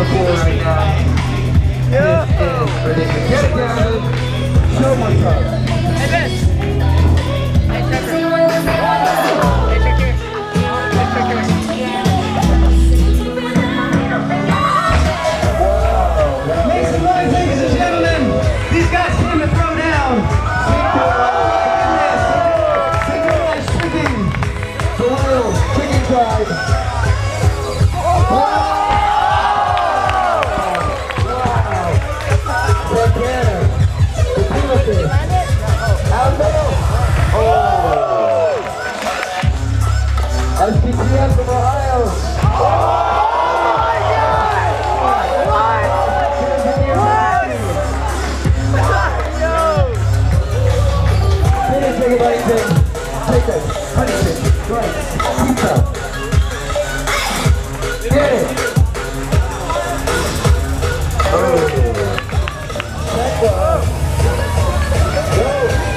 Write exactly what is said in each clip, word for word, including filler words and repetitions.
cool right now. Yeah. This is ridiculous. Get it, Gavin. Show what's up. Hey, Ben. Hey, Tucker. Hey, Tucker. Hey, Tucker. Make some noise, ladies and gentlemen. These guys came to throw down. Synchronized tricking. The world tricking tribe. Wow. S P T S from Ohio. Oh my God! What? Finish everybody, take it, punish it, right, pizza. Get it. Oh. Back up. Go.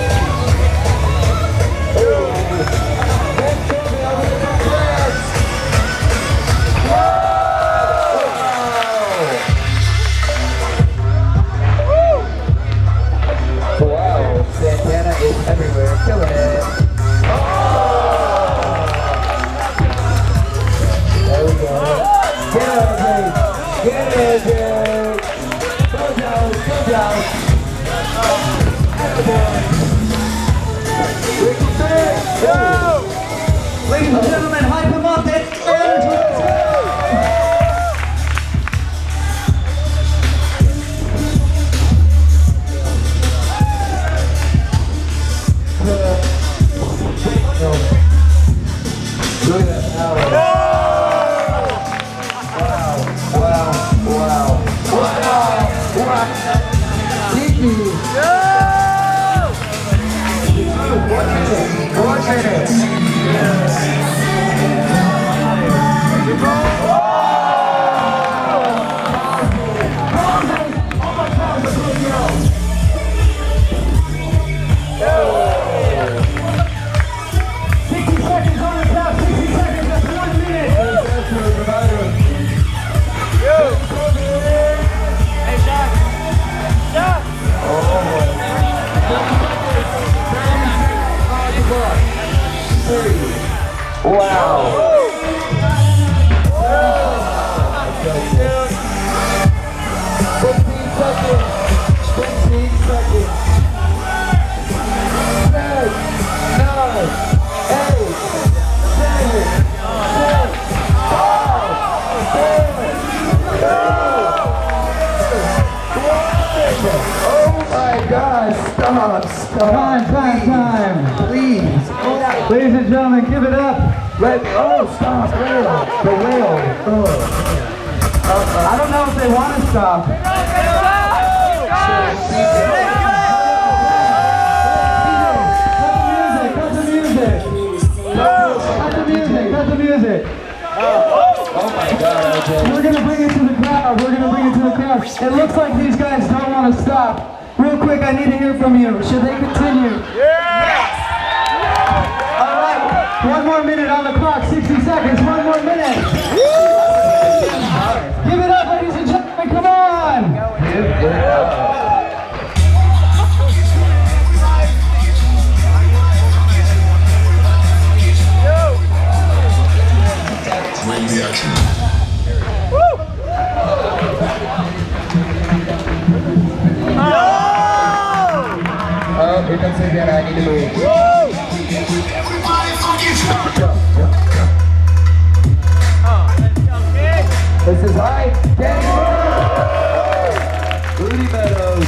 Santana is everywhere, killing it. Oh! There we go. Get it, Jake. Get it, Jake. Go down, go down. At the boy. Ricky Big. Go! Ladies and gentlemen, hype him up. It's Let's go. Look at that power. Wow, wow, wow, wow, wow. Tiki. One minute, one minute. Wow. fifteen seconds. fifteen seconds. ten, nine, eight, seven, six, five, four, three, two, one. Oh my God, stop, stop. Time, time, time. Please. Ladies and gentlemen, give it up. Let, oh, stop, whale. The whale. Oh. Uh, I don't know if they want to stop. Cut the music, cut the music. Cut the music, oh my God. We're going to bring it to the crowd. We're going to bring it to the crowd. It looks like these guys don't want to stop. Real quick, I need to hear from you. Should they continue? Yes! All right, one more minute on the clock, sixty seconds, one more minute. Give it up, ladies and gentlemen, come on! Give it up. Oh, here comes it again, I need to move. This is hype. Get it. Rudy Meadows.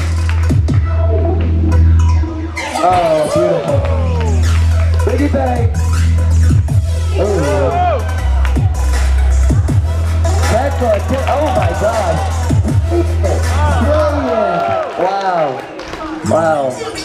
Oh, beautiful. Biggie Bang. Oh. Backflip. Oh my God. Brilliant. Wow. Wow.